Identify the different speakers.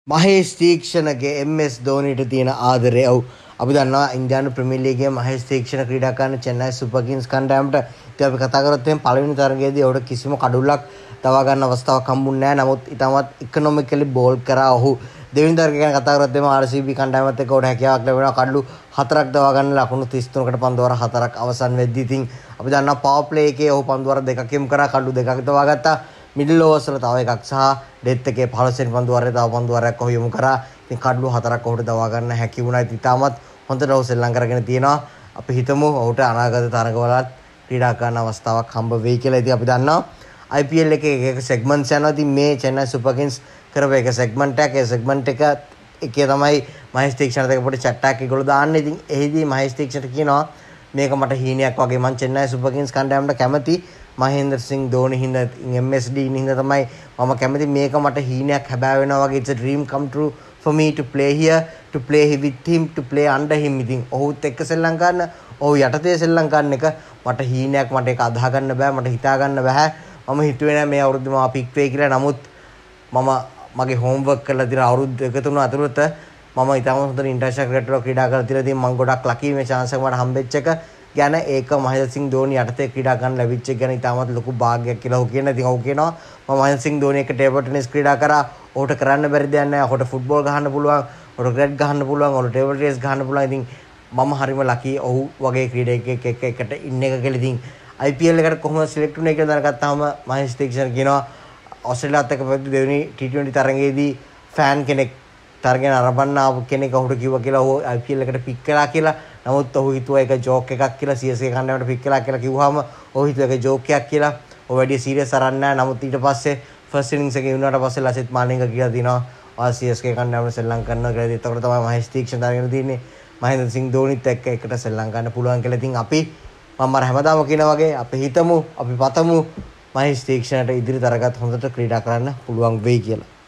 Speaker 1: Mahesh තීක්ෂණගේ MS ධෝනිට තියෙන ආදරය. ඔව් අපි දන්නවා ඉන්දියානු ප්‍රීමියර් ලීගයේ මහේෂ් තීක්ෂණ ක්‍රීඩා කරන චෙන්නයි සුපර් කිංස් කණ්ඩායමට ඉතින් අපි කතා කරොත් එහෙනම් පළවෙනි තරගයේදී ඔහුට කිසිම කඩුල්ලක් දවා ගන්න අවස්ථාවක් හම්බුන්නේ නැහැ. නමුත් ඊටමත් ඉකොනොමිකලි බෝල් කරා ඔහු. දෙවෙනි තරගය ගැන කතා කරොත් එහෙනම් RCB කණ්ඩායමත් එක්ක ඔහුට හැකියාවක් ලැබෙනවා කඩලු 4ක් දවා ගන්න ලකුණු 33කට පන්දු වර 4ක් අවසන් වෙද්දී ඉතින් අපි දන්නවා පවර් ප්ලේ එකේ ඔහු පන්දු වර 2ක් යොමු කරා කඩලු 2ක් දවා ගත්තා. මිඩල් ඕවර්ස් වල තව එකක් සහ ඩෙත් එකේ 15 වෙනි පන්දු වරේ තව පන්දු වරයක් ඔහු යොමු කරා. ඉතින් කඩලු 4ක් ඔහුට දවා ගන්න හැකි වුණා. ඉතින් තාමත් හොඳට ඔහු ශ්‍රී ලංකාවගෙන තියෙනවා. අපි හිතමු ඔහුට අනාගත තරගවලත් ක්‍රීඩා කරන අවස්ථාවක් හම්බ වෙයි කියලා. ඉතින් අපි දන්නවා IPL එකේ එක සෙග්මන්ට්ස් යනවා. ඉතින් මේ චෙන්නයි සුපර් කිංස් කරපු එක සෙග්මන්ට් එකක්. ඒ සෙග්මන්ට් එකේ තමයි මහේෂ් තීක්ෂණත් එක්ක පොඩි chat එකක් ඒගොල්ලෝ දාන්නේ. ඉතින් එහිදී මහේෂ් තීක්ෂණට කියනවා මේක මට හීනයක් වගේ මං චෙන්නයි සුපර් කිංස් කණ්ඩායමට කැමති මහේන්ද්‍ර සිං ධෝනි හින්දා MSD හින්දා තමයි මම කැමති මේක මට හීනයක් හැබෑ වෙනවා වගේ it's a dream come true for me to play here to play with him to play under him. ඉතින් ඔහුත් එක්ක සෙල්ලම් ගන්න ඔහු යටතේ සෙල්ලම් ගන්න එක මට හීනයක් මට ඒක අදහා ගන්න බෑ මට හිතා ගන්න බෑ. මම හිතුවේ නෑ මේ අවුරුද්දේ මම පික් වෙයි කියලා. නමුත් මම මගේ හෝම්වර්ක් කරලා දින අවුරුදු දෙක තුන අතරතුර මම ඊටම හොඳට ඉන්ටර්නැෂනල් ක්‍රිකට් වල ක්‍රීඩා කරලා තියෙනවා. ඉතින් මම ගොඩක් ලකී මේ chance එක මට හම්බෙච්ච එක ගැන ඒක මහේන්ද්‍ර සිං ධෝනි යටතේ ක්‍රීඩා කරන්න ලැබිච්ච එක ගැන ඊටමත් ලොකු භාග්‍යයක් කියලා ඔහු කියනවා. ඉතින් ඔහු කියනවා මම මහේන්ද්‍ර සිං ධෝනි එක්ක ටේබල් ටෙනිස් ක්‍රීඩා කරා. ඔහුට කරන්න බැරි දෙයක් නැහැ. ඔහුට ෆුට්බෝල් ගහන්න පුළුවන්. ඔහුට ක්‍රිකට් ගහන්න පුළුවන්. ඔහුට ටේබල් ටෙනිස් ගහන්න පුළුවන්. ඉතින් මම හරිම ලකී ඔහු වගේ ක්‍රීඩකයෙක් එක්ක එකට ඉන්න එක කියලා. ඉතින් IPL එකට කොහොමද සිලෙක්ට් වුනේ කියලා දැනගත්තාම මහේෂ් තීක්ෂණ කියනවා ඔස්ට්‍රේලියාවත් එක්ක පැවති දෙවෙනි T20 තරගයේදී ෆෑන් කෙනෙක් තරගෙන අරබන්න ආපු කෙනෙක් ඔහුට කිව්වා කියලා ඔහු IPL එකට පික් කළා කියලා. නමුත් ඔහු හිතුවා ඒක ජෝක් එකක් කියලා. CSK කණ්ඩායමට පික් කළා කියලා කිව්වහම ඔහු හිතුවා ඒක ජෝක් එකක් කියලා. ඔහු වැඩි සීරියස් අරන් නැහැ. නමුත් ඊට පස්සේ ෆස්ට් ඉනින්ග්ස් එකේ වුණාට පස්සේ ලසිත් මාලිංග කියලා දිනවා ඔයා CSK කණ්ඩායමට සෙල්ලම් කරනවා කියලා. ඒතකොට තමයි මහේෂ් තීක්ෂණ දාගෙන තින්නේ මහේන්ද්‍ර සිං ධෝනිත් එක්ක එකට සෙල්ලම් ගන්න පුළුවන් කියලා. ඉතින් අපි මම අර හැමදාම කියනා වගේ අපි හිතමු අපි පතමු මහේෂ් තීක්ෂණට ඉදිරි තරගත් හොඳට ක්‍රීඩා කරන්න පුළුවන් වෙයි කියලා.